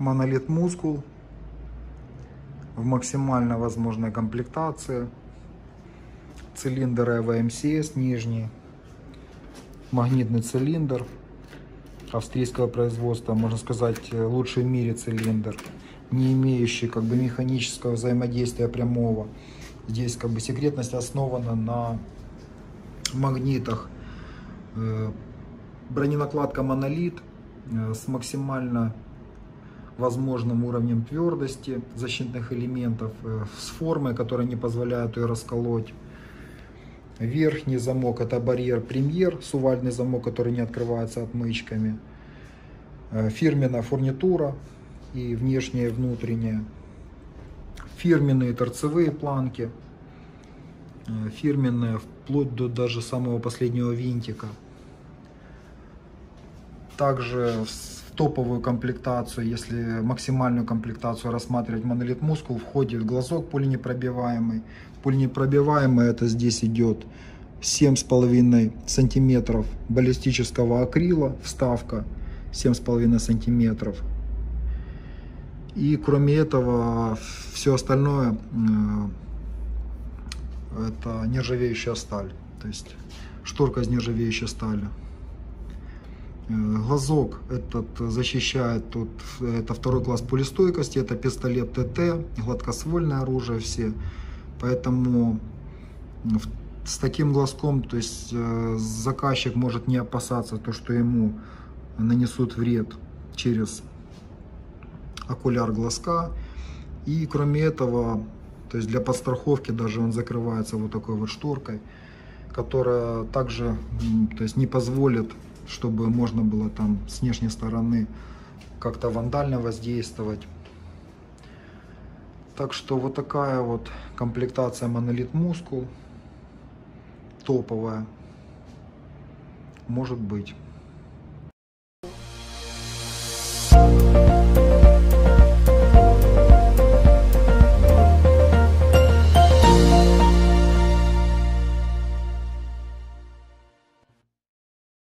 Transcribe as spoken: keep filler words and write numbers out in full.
Monolith Muscle в максимально возможной комплектации. Цилиндр и ви эм си эс нижний. Магнитный цилиндр австрийского производства, можно сказать, лучший в мире цилиндр, не имеющий как бы механического взаимодействия прямого. Здесь как бы секретность основана на магнитах. Броненакладка монолит с максимально возможным уровнем твердости защитных элементов, с формой, которая не позволяет ее расколоть. Верхний замок — это барьер премьер, сувальный замок, который не открывается отмычками. Фирменная фурнитура и внешняя, и внутренняя. Фирменные торцевые планки. Фирменные вплоть до даже самого последнего винтика. Также в топовую комплектацию, если максимальную комплектацию рассматривать Monolith Muscle, входит глазок пуленепробиваемый. Пуленепробиваемый — это здесь идет семь с половиной сантиметров баллистического акрила, вставка семь с половиной сантиметров. И кроме этого все остальное это нержавеющая сталь, то есть шторка из нержавеющей стали. Глазок этот защищает, тут это второй класс пулестойкости, это пистолет ТТ, гладкоствольное оружие все, поэтому с таким глазком, то есть заказчик может не опасаться то, что ему нанесут вред через окуляр глазка. И кроме этого, то есть для подстраховки даже он закрывается вот такой вот шторкой, которая также, то есть не позволит, чтобы можно было там с внешней стороны как-то вандально воздействовать. Так что вот такая вот комплектация Monolith Muscle, топовая, может быть.